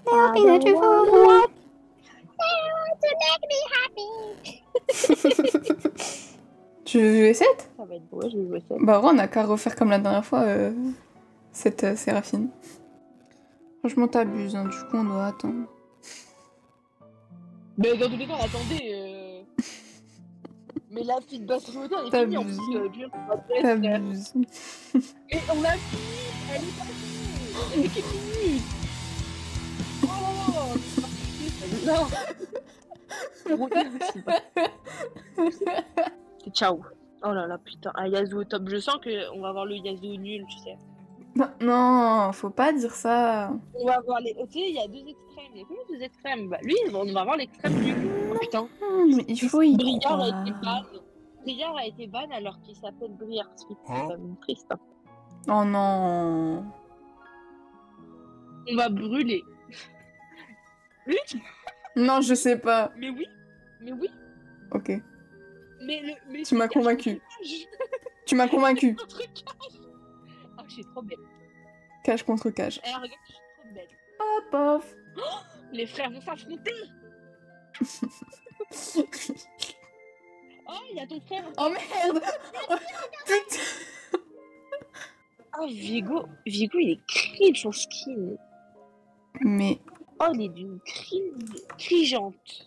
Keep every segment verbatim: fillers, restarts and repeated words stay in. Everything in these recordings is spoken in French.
Happy that you fall what? To make me happy. Tu veux jouer sept? Ça va être beau, je vais jouer sept. Bah, on a qu'à refaire comme la dernière fois, euh, cette euh, Séraphine. Franchement, t'abuses, hein, du coup, on doit attendre. Mais dans tous les cas, attendez. Euh... Mais la fille de basse moto, elle est finie en plus. Euh, T'abuses. Et on a fini. Elle est partie. Elle est finie. Oh non. Ciao. Oh là là, putain. Un Yasuo top. Je sens qu'on va avoir le Yasuo nul, tu sais. Non, non, faut pas dire ça. On va avoir les. Tu sais, il y a deux extrêmes. Il y a combien deux extrêmes? Bah, lui, on va avoir l'extrême du. Oh putain. Mmh, il faut y Briard croire. a été ban. Briard a été ban alors qu'il s'appelle Briard. C'est quand même triste. Hein. Oh non. On va brûler. Lui? Non, je sais pas. Mais oui. Mais oui. Ok. Mais le. Mais tu m'as convaincu. Tu m'as convaincu. Contre cage. Oh, je suis trop belle. Cage contre cage. Eh, regarde, je suis trop belle. Oh, pof. Oh, les frères vont s'affronter. Oh, il y a ton frère. Oh merde. Oh, putain. Oh, Vigo. Vigo, il est cringe son skin. Mais. Oh, il est d'une cringe. Crigeante.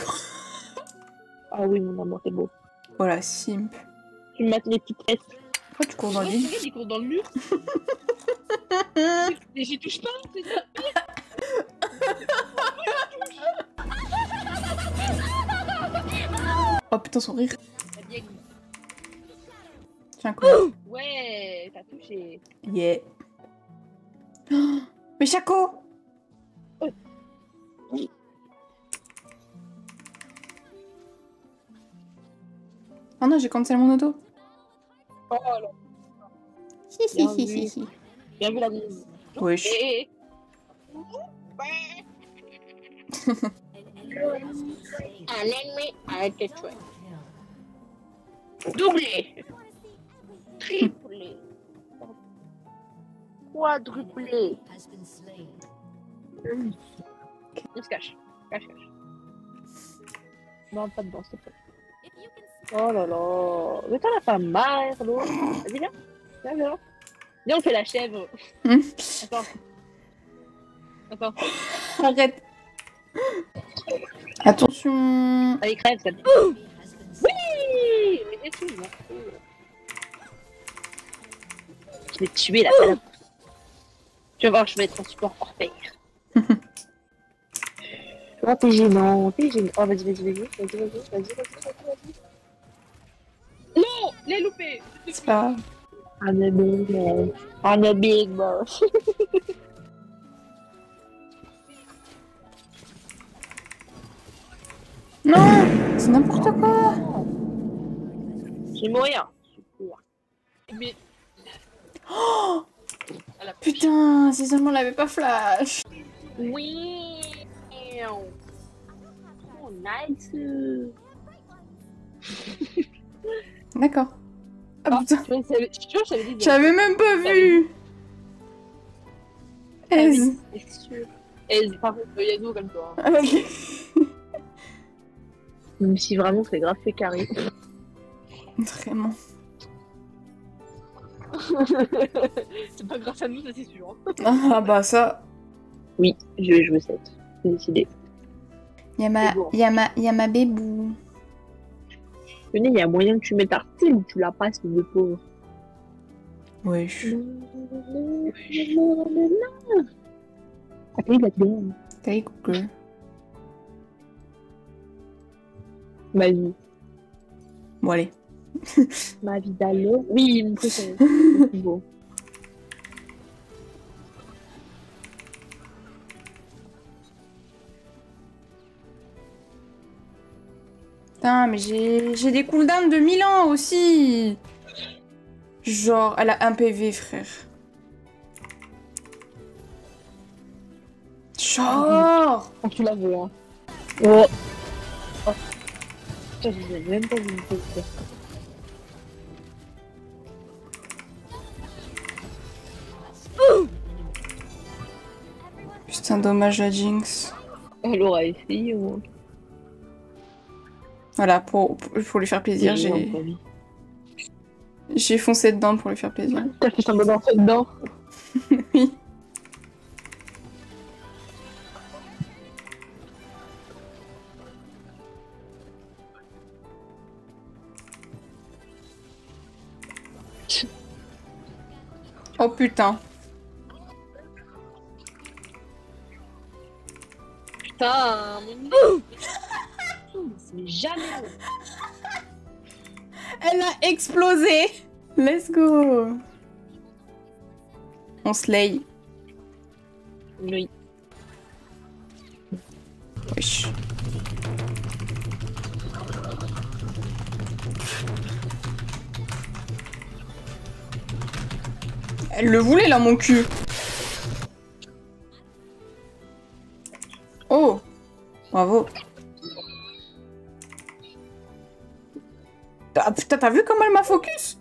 Ah oui, mon amour, c'est beau. Voilà, simp. Tu me mates les petites fesses. Pourquoi tu cours dans le lit? Il court dans le mur. Et j'y touche pas, c'est ça. Oh putain, son rire. Bien. Tiens, quoi. Ouais, t'as touché. Yeah. Oh, mais Chaco. Oh. Oh non, j'ai cancel mon auto. Oh là. Hi hi hi hi hi. Bien vu la mise. Wesh. Et... Un ennemi a été tué. Doublé. Triplé. Quadruplé. On se cache. Cache, cache. Non, pas dedans, s'il te plaît. Oh là là. Mais t'en as pas marre, l'eau. Vas-y, viens. Viens, viens. Viens, on fait la chèvre. Hum. Attends. Attends. Arrête. Attention. Allez, crève, ça. Oui. Mais est-ce que je vais te tuer, la salope. Tu vas voir, je vais être en support hors pair. Oh, t'es gênant, t'es gênant. Oh, vas-y, vas-y, vas-y, vas-y, vas-y, vas-y, vas-y, vas-y. Non, l'ai loupé. C'est pas grave. I'm a big boss. I'm a big boss. Non, c'est n'importe quoi. Je vais mourir. Mais... Oh putain, si seulement on l'avait pas flash. Oui. Oh, nice. D'accord. Ah putain. Tu vois, tu vois, j'avais dit... J'avais même pas vu. Aise. Aise, par contre, il y a nous comme toi. Ah, ok. Même si vraiment c'est grave fait carré. Vraiment. C'est pas grâce à nous, ça c'est sûr. Ah bah ça. Oui, je vais jouer sept. J'ai décidé. Y'a ma, bon. y'a ma, y'a ma bébou. Venez, il y a moyen que tu mettes Artil ou tu la passes, le pauvre. Wesh. Attends, il a bien. T'as Google. Ma vie. Bon allez. Ma vie d'allô. Oui, mon préféré. C'est beau. Putain, mais j'ai j'ai des cooldowns de mille ans aussi. Genre, elle a un P V, frère. Genre. Oh, tu la veux, hein. Oh. Oh. Putain, je l'ai même pas vu. Putain, dommage à Jinx. Elle aura essayé au moins. Voilà, pour, pour lui faire plaisir, j'ai j'ai foncé dedans pour lui faire plaisir. T'as fait semblant d'entrer dedans. Oui. Oh putain. Putain, mon dieu. Mais jamais. Elle a explosé. Let's go. On slay. Oui. Wesh. Elle le voulait là, mon cul. Oh. Bravo. Ah putain, t'as vu comment elle m'a focus?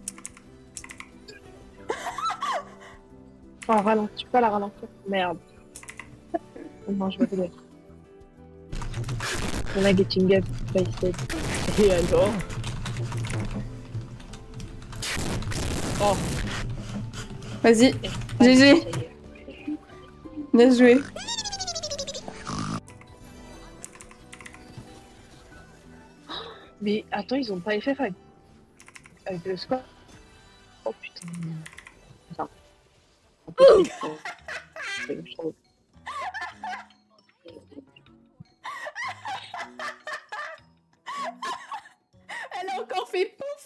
Oh, ralentis, tu peux pas la ralentir. Merde. Non, je vais te dire. On a getting up, face it. Et alors? Oh. Vas-y. G G. Bien joué. Mais attends, ils ont pas F F avec, avec le score. Oh putain. Attends. Elle a encore fait pouf.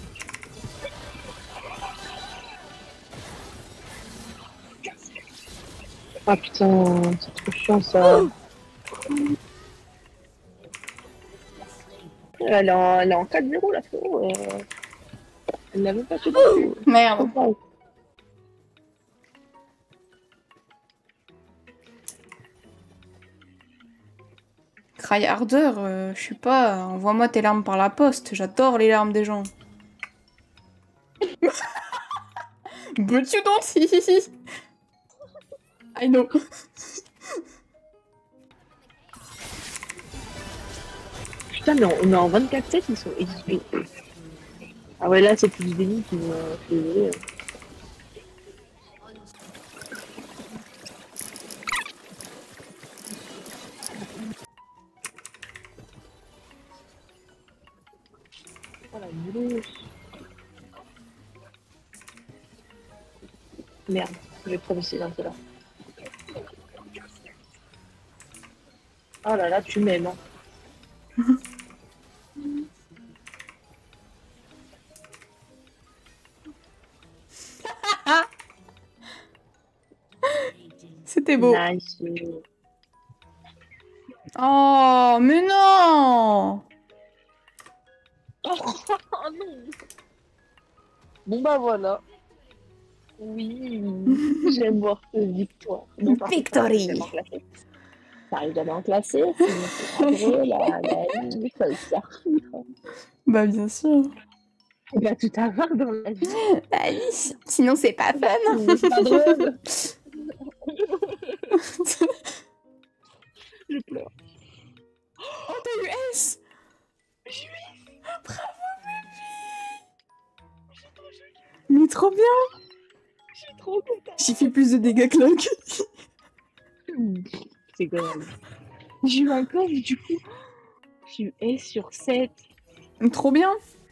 Ah putain, c'est trop chiant ça. Elle est en, elle est en quatre zéro là, frérot. Euh... Elle n'a même pas fait de plus. Merde. Cryharder, euh, je sais pas, envoie-moi tes larmes par la poste, j'adore les larmes des gens. But you don't see. I know. Putain, mais on est en vingt-quatre sept, ils sont... Ils... Ah ouais, là, c'est plus Denis qui m'a fait désolé. Oh la bouche. Merde, je vais provoquer dans là. Oh là là, tu m'aimes, hein. C'était beau. Nice. Oh, mais non. Oh non. Bon bah voilà. Oui, j'aime voir ce victoire. Donc, Victory. Ça arrive jamais en classé, c'est pas drôle, la vie, ça se faire foutre. Bah bien sûr. Il y a tout à voir dans la vie. Bah oui, sinon c'est pas fun. C'est pas drôle. Je pleure. Oh, t'as eu S. J'ai eu S. Bravo, bébé. Mais trop bien. Je suis trop contente. J'ai fait plus de dégâts que l'autre. C'est quand même. J'ai eu un coffre, du coup. J'ai eu S sur sept. Trop bien.